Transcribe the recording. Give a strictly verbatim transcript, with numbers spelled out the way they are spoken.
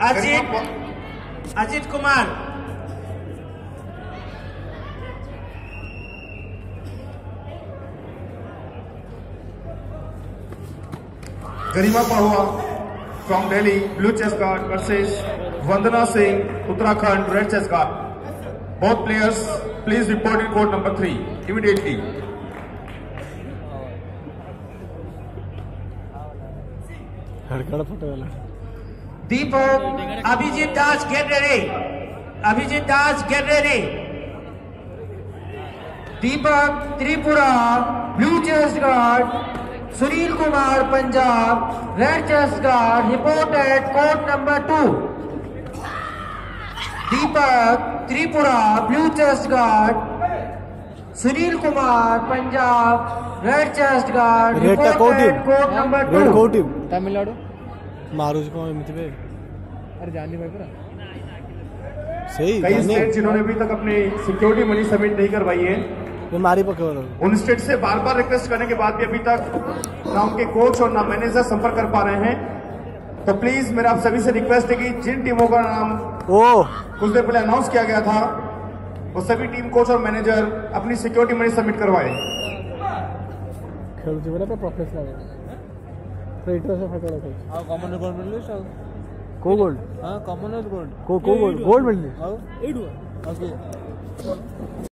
अजित अजित कुमार। गरिमा पहुआ from Delhi, blue chest guard versus Vandana Singh, Uttarakhand, red chest guard. Both players, please report in court number three immediately. Deepak, Abhijit Das, get ready. Abhijit Das, get ready. Deepak Tripura, blue chest guard. Sunil Kumar, Punjab, red chest guard, report at court number two. Deepak Tripura, blue chest guard. Sunil Kumar, Punjab, red chest guard, report at court number two. Red coat team. Tamil Nadu. मारूज को मिलते पे। अरे जानी भाई पूरा। सही। कई state जिन्होंने अभी तक अपनी सिक्योरिटी मनी सबमिट नहीं करवाई है, मारी पकड़ उन स्टेट से बार बार रिक्वेस्ट करने के बाद भी अभी तक ना उनके कोच और ना मैनेजर संपर्क कर पा रहे हैं। तो प्लीज मेरा आप सभी से रिक्वेस्ट है कि जिन टीमों का नाम ओ कुछ देर पहले अनाउंस किया गया था, वो सभी टीम कोच और मैनेजर अपनी सिक्योरिटी मनी सबमिट करवाए। खेल जीवन पे प्रोफेशनल है। ट्रेडर से फटा रखा। हां कॉमन गोल्ड मिल ली को गोल्ड। हां कॉमन गोल्ड। को को गोल्ड गोल्ड मिल ली। हां एट हुआ। ओके।